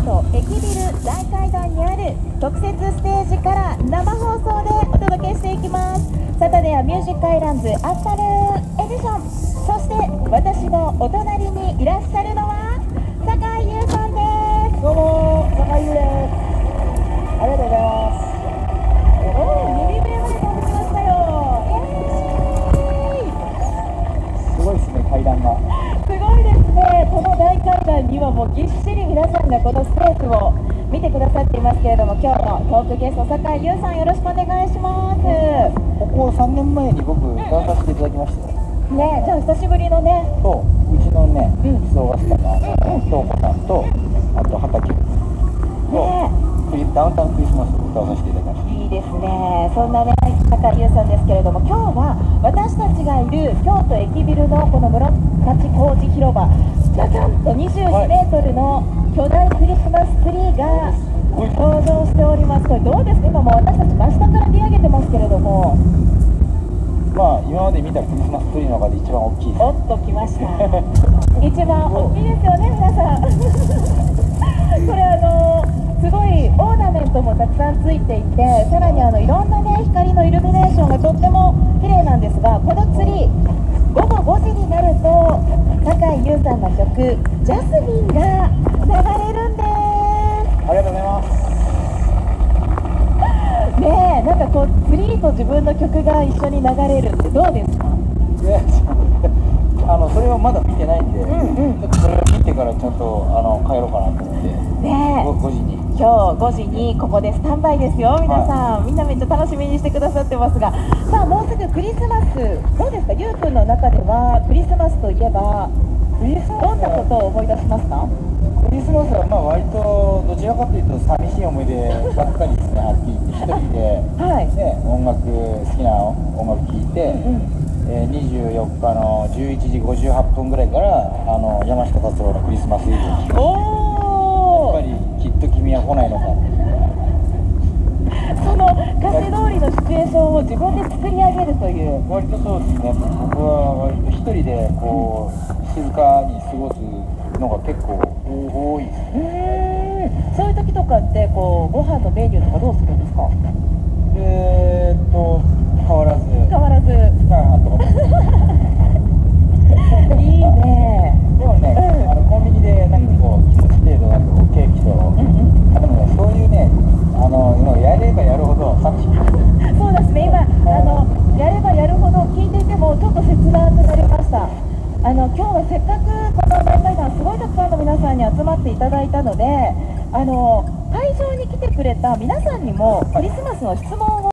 都駅ビル大階段にある特設ステージから生放送でお届けしていきます。サタデーミュージックアイランズアフタヌーンエディション。そして私のお隣にいらっしゃるのは酒井優さんです。 どうも、酒井優です。ありがとうございます。 2名まで飛んできましたよ。 すごいですね、階段が。 すごいですね。この大階段にはもうぎっしり皆さんがこのスペースを見てくださっていますけれども、今日のトークゲスト酒井優さん、よろしくお願いします。 ここ3年前に僕出させていただきましたよ。 ね、じゃあ久しぶりのね。 そう、うちのね、総合スタの京子さんと、あと畑と、ダウンタウンクリスマスを歌わさせていただきました。 いいですね。そんなね、酒井優さんですけれども、今日は私たちがいる京都駅ビルのこの室町工事広場、じゃじゃんと22メートルの巨大クリスマスツリーが登場しております。これどうですか？今もう私たち真下から見上げてますけれども。 まあ、今まで見たクリスマスツリーの中で一番大きいです。 おっときました。一番大きいですよね、皆さん。これすごいオーナメントもたくさんついていて、さらにいろんなね光のイルミネーションがとっても綺麗なんですが、このツリー午後5時になると酒井優さんの曲「ジャスミン」が流れるんです。 ありがとうございます。 ねえ、なんかこうツリーと自分の曲が一緒に流れるってどうですか？ それはまだ見てないんで、ちょっとそれを見てからちゃんと帰ろうかなと思って、 ねえ、 5時に今日5時にここでスタンバイですよ、皆さん、みんなめっちゃ楽しみにしてくださってますが、さあもうすぐクリスマス、どうですか、ゆうくんの中ではクリスマスといえばどんなことを思い出しますか？ クリスマスはまあ割とどちらかというと寂しい思い出ばっかりですね。はっきり言って一人で、ね、音楽好きな音楽聴いて、24日の11時58分ぐらいから山下達郎のクリスマスイブにやっぱりきっと君は来ないのか、 その歌詞通りのシチュエーションを自分で作り上げるという。 割とそうですね。僕は割と一人でこう静かに過ごすのが結構多いです。 そういう時とかってご飯のメニューとかどうするんですか？ 変わらずいいね。 でもね、コンビニでなんかこう気持ち程度なんかケーキと、でもね、そういうね、やればやるほど寂しくて。 そうですね、今やればやるほど聞いていてもちょっと切なくなりました。今日はせっかくこの大階段すごいたくさんの皆さんに集まっていただいたので、会場に来てくれた皆さんにもクリスマスの質問を